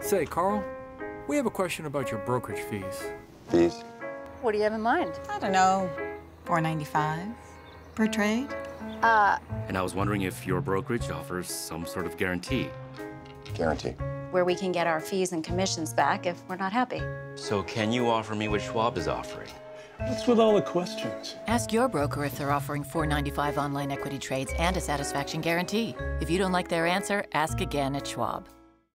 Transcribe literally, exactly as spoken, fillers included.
Say, Carl, we have a question about your brokerage fees. Fees? What do you have in mind? I don't know, four ninety-five per trade? Uh, And I was wondering if your brokerage offers some sort of guarantee. Guarantee. where we can get our fees and commissions back if we're not happy. So can you offer me what Schwab is offering? What's with all the questions? Ask your broker if they're offering four ninety-five online equity trades and a satisfaction guarantee. If you don't like their answer, ask again at Schwab.